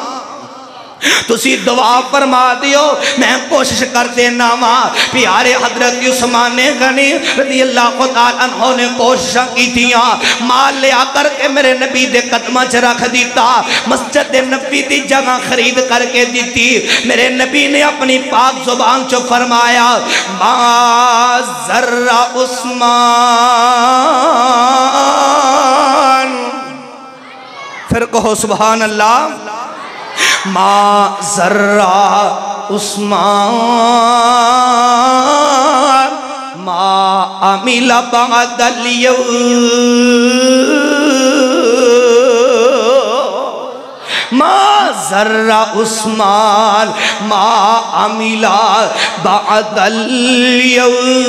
تسی دعا فرما دیو میں کوشش کر دینا ماں پیارے حضرت عثمان غنی رضی اللہ تعالیٰ عنہ نے کوششاں کی تیاں مال لیا کر کے میرے نبی دے قدمہ چ رکھ دیتا مسجد نبی دی جگہ خرید کر کے دیتی میرے نبی نے اپنی پاک زبان چو فرمایا ما ذرہ عثمان پھر کہو سبحان اللہ ما ذرہ عثمان ما عمل بعد اليوم ما ذرہ عثمان ما عمل بعد اليوم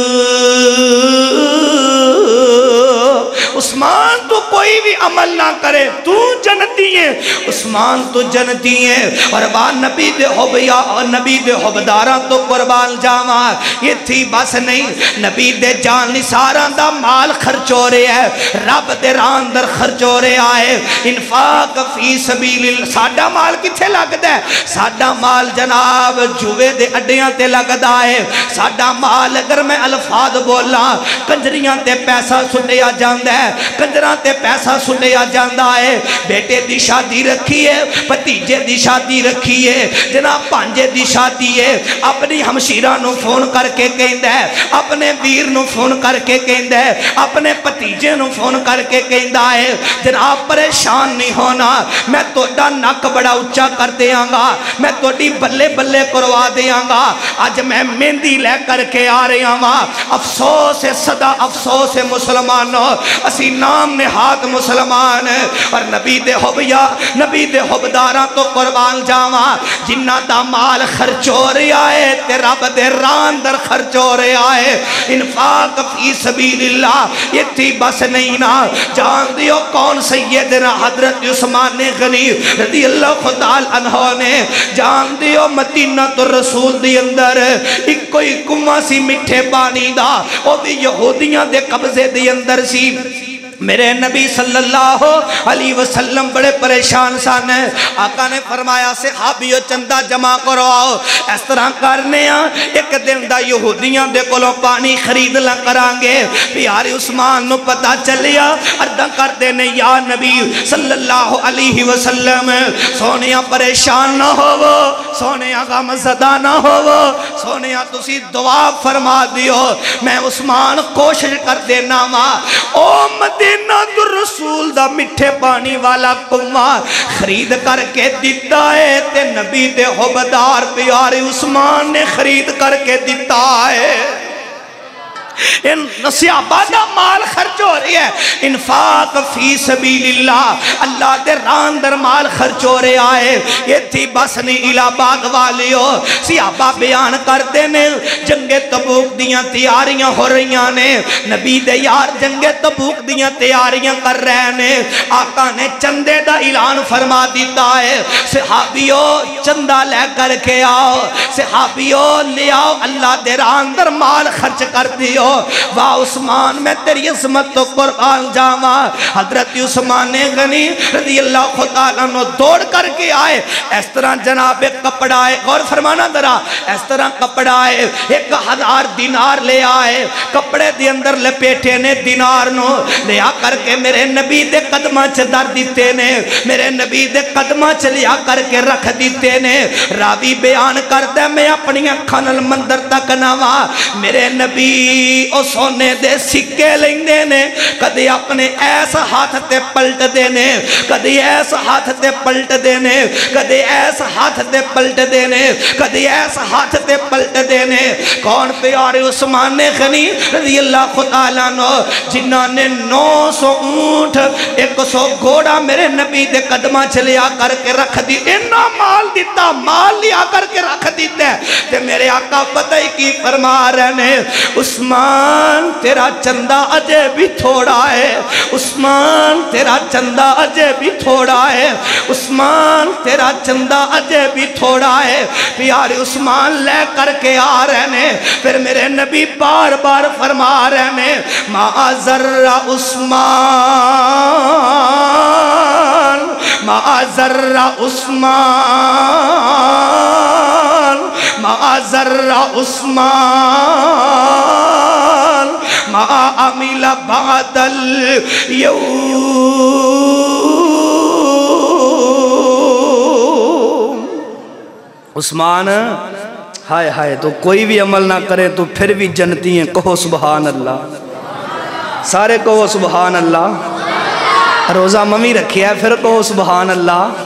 عثمان تو کوئی بھی عمل نہ کرے تو جنتی ہے عثمان تو جنتی ہے اور بات نبی دے حبیہ اور نبی دے حبداران تو قربان جاما یہ تھی بس نہیں نبی دے جان نثاران دا مال خرچو رہے ہے رب دے ران در خرچو رہے آئے انفاق فی سبیل اللہ ساڑھا مال کتھے لگ دے ساڑھا مال جناب جوے دے اڈیاں تے لگ دائے ساڑھا مال اگر میں الفاظ بولا کنجریاں تے پیسہ سنیا جاندہ ہے کنجران تے پیسہ سنیا جاندہ ہے بیٹے دی شادی رکھی ہے پتیجے دی شادی رکھی ہے جناب پانجے دی شادی ہے اپنی ہمشیرہ نو فون کر کے کہندہ ہے اپنے ویر نو فون کر کے کہندہ ہے اپنے پتیجے نو فون کر کے کہندہ ہے جناب پریشان نہیں ہونا میں تو ڈا نک بڑا اچھا کر دیاں گا میں تو ڈی بلے بلے کروا دیاں گا آج میں مہندی لے کر کے آ رہے ہوں افسوس صدا افسوس مسلمانوں اسی نام نہاد مسلمان اور نبی دے حبیہ نبی دے حبداراں تو قربان جاواں جنہ دا مال خرچو رہے آئے تے رب دے ران در خرچو رہے آئے انفاق فی سبیل اللہ یہ تھی بس نہیں نا جان دیو کون سیدنا حضرت عثمان غنی رضی اللہ تعالی عنہ نے جان دیو مدینہ تو رسول دی اندر ایک کوئی کمہ سی مٹھے پانی دا او دی یہودیاں دے قبضے دی اندر سی میرے نبی صلی اللہ علیہ وسلم بڑے پریشان سان ہیں آقا نے فرمایا صحابیو چندہ جمع کرو آؤ اس طرح کرنے ہیں ایک دن دا یہودیاں دے کلوں پانی خرید لیں کرانگے پیارے عثمان نو پتا چلیا اردہ کر دینے یا نبی صلی اللہ علیہ وسلم سونیاں پریشان نہ ہو سونے غم زدہ نہ ہو سونے تسی دعا فرما دیو میں عثمان کوشش کر دینا ماں او مدینہ در رسول دا مٹھے پانی والا کنواں خرید کر کے دیتا ہے تے نبی دے حبدار پیارے عثمان نے خرید کر کے دیتا ہے ان نصیابہ دا مال خرچ ہو رہی ہے انفاق فی سبیل اللہ اللہ دے ران در مال خرچ ہو رہے آئے یہ تھی بسنی الہباد والیو صحابہ بیان کر دینے جنگ تبوک دیاں تیاریاں ہو رہیاں نے نبی دے یار جنگ تبوک دیاں تیاریاں کر رہے نے آقا نے چندے دا اعلان فرما دیتا ہے صحابیو چندہ لے کر کے آؤ صحابیو لے آؤ اللہ دے ران در مال خرچ کر دیو واہ عثمان میں تیری عظمت تو قرآن جاما حضرت عثمان غنی رضی اللہ خدا نو دوڑ کر کے آئے اس طرح جناب کپڑا آئے غور فرمانا درہ اس طرح کپڑا آئے ایک ہزار دینار لے آئے کپڑے دی اندر لپیٹے نے دینار نو لیا کر کے میرے نبی دے قدمہ چھ در دیتے نے میرے نبی دے قدمہ چھ لیا کر کے رکھ دیتے نے راوی بیان کر دے میں اپنی اکھان المندر تک نوا میرے نبی او سونے دے سکے لیندے نے کدی اپنے ایسا ہاتھ تے پلٹ دینے کدی ایسا ہاتھ تے پلٹ دینے کدی ایسا ہاتھ تے پلٹ دینے کدی ایسا ہاتھ تے پلٹ دینے کون پیارے عثمان غنی رضی اللہ خدا نو جنہاں نے نو سو اونٹ ایک سو گھوڑا میرے نبی دے قدمہ چلیا کر کے رکھ دی انہا مال دیتا مال لیا کر کے رکھ دیتا ہے تے میرے آقا پتہ ہی کی فرما رہنے عثمان تیرا چندہ اجے بھی تھوڑا ہے عثمان تیرا چندہ اجے بھی تھوڑا ہے عثمان تیرا چندہ اجے بھی تھوڑا ہے پیارے عثمان لے کر کے آ رہنے پھر میرے نبی بار بار فرما رہنے ما ذرہ عثمان ما ذرہ عثمان ما ذرہ عثمان ما عمل بعد اليوم عثمان ہائے ہائے تو کوئی بھی عمل نہ کرے تو پھر بھی جنتی ہیں کہو سبحان اللہ سارے کہو سبحان اللہ روزہ ممی رکھی ہے پھر کہو سبحان اللہ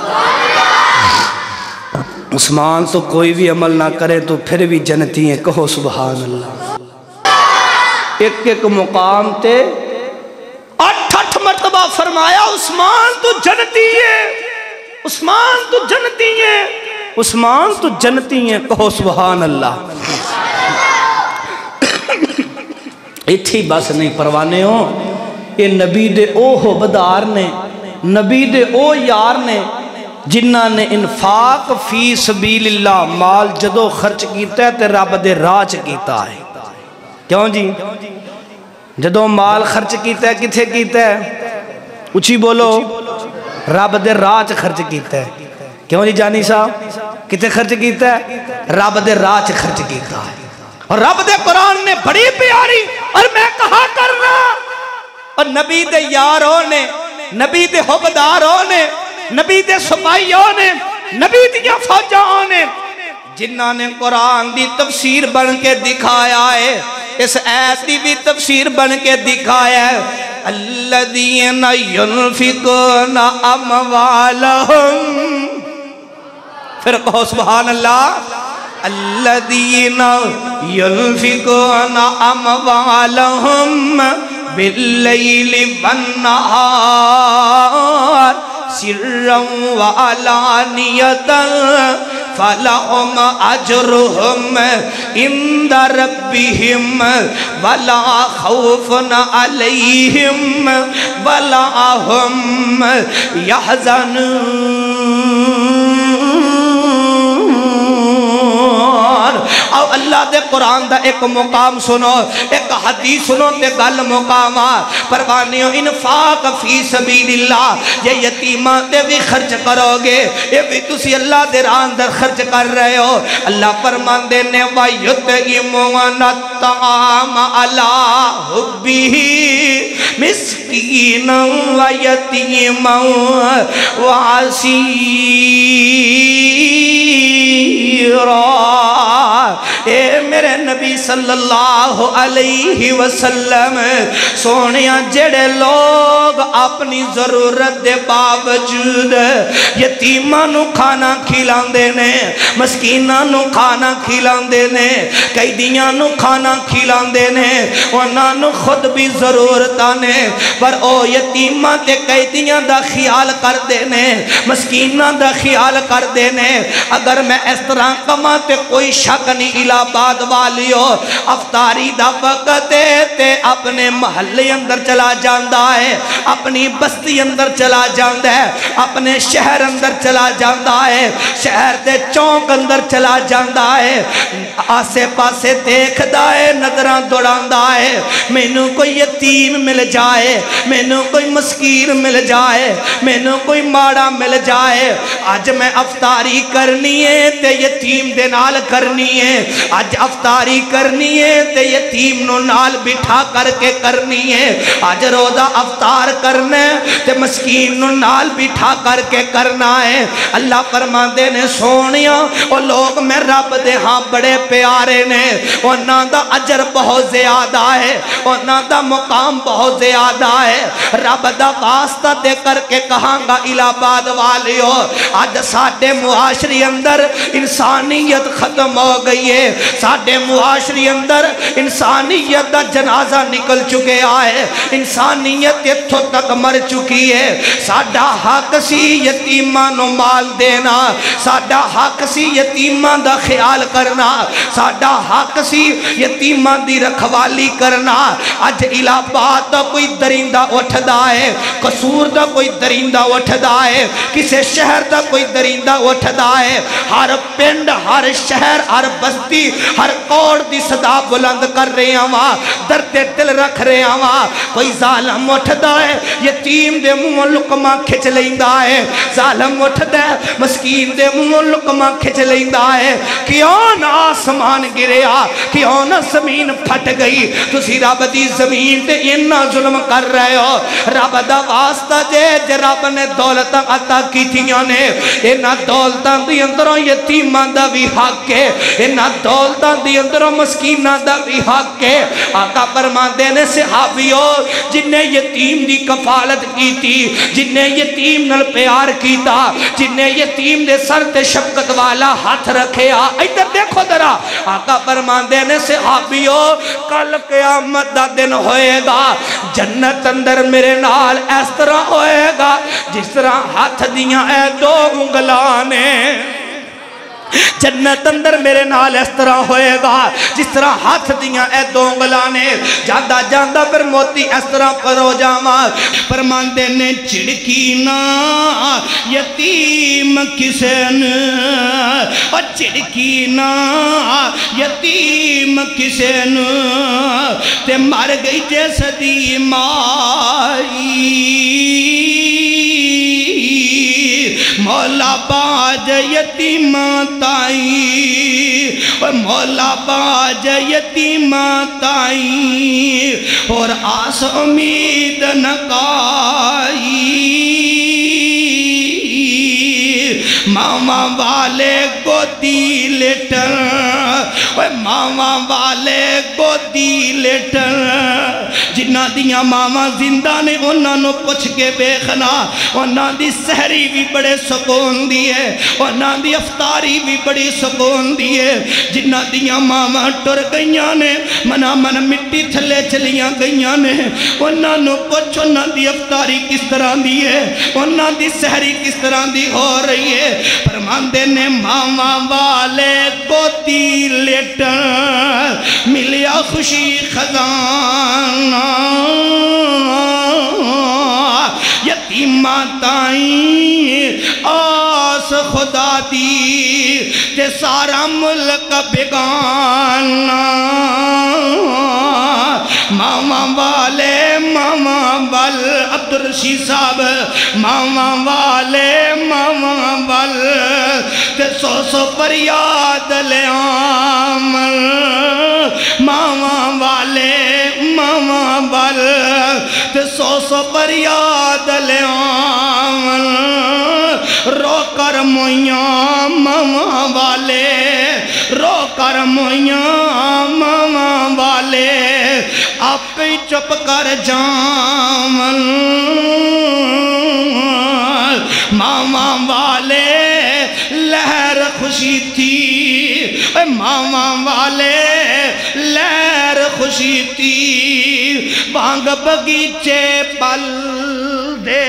عثمان تو کوئی بھی عمل نہ کرے تو پھر بھی جنتی ہیں کہو سبحان اللہ ایک ایک مقام تے اٹھ اٹھ مرتبہ فرمایا عثمان تو جنتی ہے عثمان تو جنتی ہے عثمان تو جنتی ہیں کہو سبحان اللہ اتھی بس نہیں پروانے ہو یہ نبی دے او حبدار نے نبی دے او یار نے جنہاں نے انفاق فی سبیل اللہ مال جدو خرچ کیتا ہے تے رب دے راج کیتا ہے کیوں جی جدو مال خرچ کیتا ہے کتھے کیتا ہے اچھی بولو رب دے راج خرچ کیتا ہے کیوں جی جانی صاحب کتھے خرچ کیتا ہے رب دے راج خرچ کیتا ہے اور رب دے قرآن نے بڑی پیاری اور میں کہا کرنا اور نبی دے یاروں نے نبی دے حبداروں نے نبی دے سپاہیوں نے نبی دیا فوجوں نے جنہاں نے قرآن دی تفسیر بن کے دکھایا ہے اس ایت دی بھی تفسیر بن کے دکھایا ہے الذین ينفقون اموالہم پھر کہو سبحان اللہ الذین ينفقون اموالہم باللیل والنہار سرا وعلانیتا فلہم اجرہم عند ربہم ولا خوف علیہم ولا ہم یحزنون اور اللہ دے قرآن دا ایک مقام سنو ایک حدیث سنو تے گل مقامات پروانیوں انفاق فی سبیل اللہ یہ یتیمہ تے بھی خرچ کرو گے یہ بھی تسی اللہ دے راہ اندر خرچ کر رہے ہو اللہ فرمان دینے وَيُطْعِمُونَ الطَّعَامَ عَلَىٰ حُبِّهِ مِسْكِينًا وَيَتِيمًا وَعَسِيرًا ذرا، اے میرے نبی صلی اللہ علیہ وسلم سونیا جڑے لوگ اپنی ضرورت دے باوجود یتیماں نو کھانا کھلاندے نے، مسکیناں نو کھانا کھلاندے نے، قیدیاں نو کھانا کھلاندے نے، انہاں نو خود بھی ضرورتاں نے، پر او یتیماں تے قیدیاں دا خیال کر دے نے، مسکیناں دا خیال کر دے نے۔ اگر میں اس طرح کما تے کوئی شک نہیں الہ آباد والیو، افطاری دا وقت ہے تے اپنے محلے اندر چلا جاندا ہے، اپنی بستی اندر چلا جاندا ہے، اپنے شہر اندر چلا جاندا ہے، شہر دے چونک اندر چلا جاندا ہے، آسے پاسے دیکھدا ہے، نظراں دوڑاندا ہے، مینوں کوئی یتیم مل جائے، مینوں کوئی مسکین مل جائے، مینوں کوئی ماڑا مل جائے۔ آج میں افطاری کرنی ہے تے یتیم دے نال کرنی ہے، آج افطاری کرنی ہے تے یتیم نو نال بٹھا کر کے کرنی ہے، آج روزہ افطار کرنا ہے تے مسکین نو نال بٹھا کر کے کرنا ہے۔ اللہ فرماندے نے سونیا او لوگ میں رب دے ہاں بڑے پیارے نے، انہاں دا اجر بہت زیادہ ہے، انہاں دا مقام بہت زیادہ ہے۔ رب دا واسطہ دے کر کے کہاں گا الہ آباد والیو، آج ساڈے معاشرے اندر انسانیت ختم ہو گئی ہے، ساڈے معاشرے اندر انسانیت دا جنازہ نکل چکے آئے، انسانیت اتھوں تک مر چکی ہے۔ ساڈا حق سی یتیماں نو مال دینا، ساڈا حق سی یتیماں دا خیال کرنا، ساڈا حق سی یتیماں دی رکھوالی کرنا۔ اج الہ آباد دا کوئی درندہ اٹھدا ہے، قصور دا کوئی درندہ اٹھدا ہے، کسے شہر دا کوئی درندہ اٹھدا ہے، ہر پنڈ، ہر شہر، ہر بستی، ہر کوڑ دی صدا بلند کر رہے ہاں، درد دل رکھ رہے ہاں۔ کوئی ظالم اٹھدا ہے، یتیم دے منہ لقمہ کھچ لیندا ہے، ظالم اٹھدا ہے، مسکین دے منہ لقمہ کھچ لیندا ہے۔ کیوں نہ آسمان گریا، کیوں نہ زمین پھٹ گئی، تسی رب دی زمین تے انہا ظلم کر رہے ہو۔ رب دا واسطہ جے جے رب نے دولتاں عطا کیتیاں نے، انہا دولتاں دی اندروں یتیماں دا بھی حق ہے، انہا دولتاں دی اندروں مسکیناں دا بھی حق ہے۔ آقا فرماندے نے صحابیو جن نے یتیم دی کفالت کی تھی، جن نے یتیم نل پیار کیتا، جن نے یتیم دے سر تے شفقت والا ہاتھ رکھے آ، ادھر دیکھو درہ آقا فرماندے نے صحابیو کل قیامت دا دن ہوئے گا، جنت اندر میرے نال اس طرح ہوئے گا جس طرح ہاتھ دیاں اے دو انگلانے، جنت اندر میرے نال اس طرح ہوئے گا جس طرح ہاتھ دیاں اے دو انگلانے، جاندہ جاندہ پھر موتی اس طرح پر ہو جاما۔ فرماندے نے چڑکی نا یتیم کسے نے، اور چڑکی نا یتیم کسے نے، تے مر گئی جیسے دی مائی، مولا باج یتیماں تائی، مولا باج یتیماں تائی، اور آس امید نکائی، ماما والے گودی لٹر، ماما والے گودی لٹر، جنہ دیاں ماما زندہ نے انہاں نو پوچھ کے بیخنا، انہاں دی سحری بھی بڑے سکون دیئے، انہاں دی افطاری بھی بڑی سکون دیئے، جنہ دیاں ماما ٹر گئیاں نے منا من مٹی تھلے چلیاں گئیاں نے، انہاں نو پوچھ انہاں دی افطاری کس طرح دیئے، انہاں دی سحری کس طرح دی ہو رہی ہے۔ فرماندے نے ماما والے گودی لیٹر ملیا خوشی خزانہ، یتیمہ تائیں آس خدا دی تے سارا ملک بگانا، ماما والے ماما بل عبدالرشید صاحب، ماما والے ماما بل تے سو سو پر یاد لے آمن، ماما والے ماما بل تے سو سو پر یاد لے آمن، رو کر کر مویاں ماما والے، رو کر مویاں ماما والے، آپ ہی چپ کر جامن ماما والے، لہر خوشی تھی ماما والے، لہر خوشی تھی، بانگ بگیچے پل دے،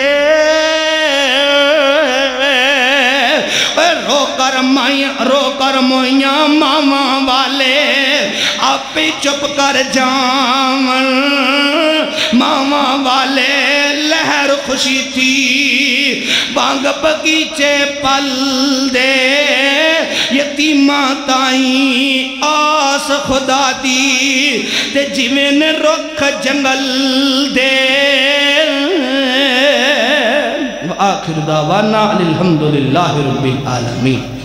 رو کر مائیں رو کر مویاں ماما والے، آپ ہی چپ کر جامن ماما والے، لہر خوشی تھی، بانگ بگیچے پل دے، یتیماں تائیں آس خدا دی، تے جیویں رکھ جنگل دے۔ وآخر دعوانا الحمدللہ رب العالمین۔